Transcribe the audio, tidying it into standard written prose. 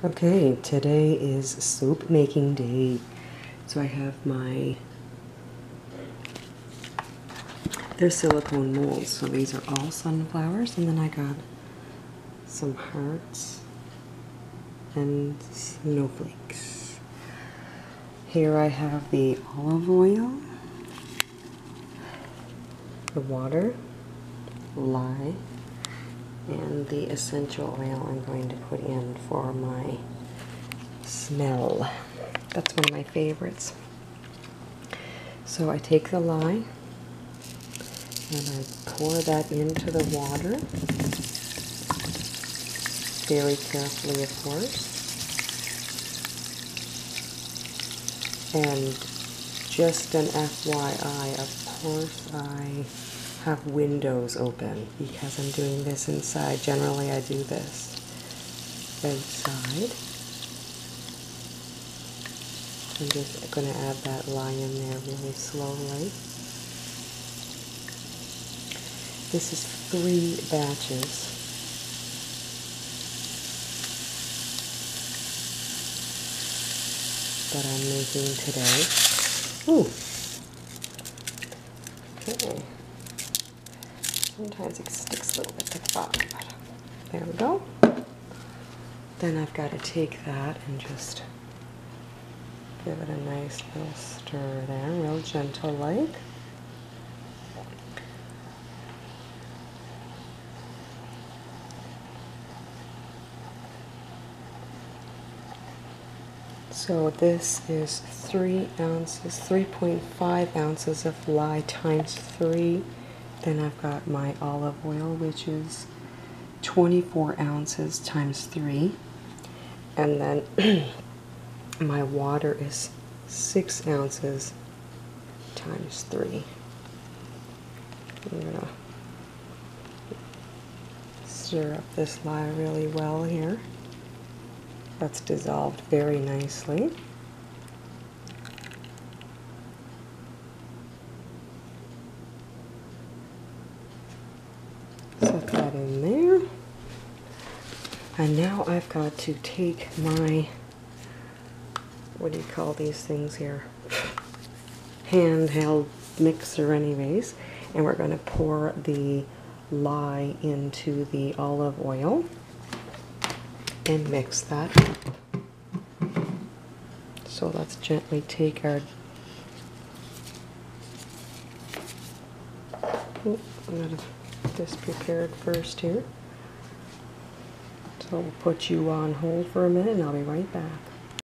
Okay, today is soap making day. So I have they're silicone molds, so these are all sunflowers, and then I got some hearts and snowflakes. Here I have the olive oil, the water, lye, and the essential oil I'm going to put in for my smell. That's one of my favorites. So I take the lye and I pour that into the water, very carefully of course. And just an FYI, of course I have windows open because I'm doing this inside. Generally I do this outside. I'm just going to add that lye in there really slowly. This is 3 batches. That I'm making today. Ooh. Okay. Sometimes it sticks a little bit to the bottom, but there we go. Then I've got to take that and just give it a nice little stir there, real gentle like. So this is 3 ounces, 3.5 ounces of lye times 3. Then I've got my olive oil, which is 24 ounces times 3. And then my water is 6 ounces times 3. I'm going to stir up this lye really well here. That's dissolved very nicely. Set that in there. And now I've got to take my, what do you call these things here? Handheld mixer anyways. And we're going to pour the lye into the olive oil and mix that up. So let's gently take our, I'm going to get this prepared first here. So we'll put you on hold for a minute and I'll be right back.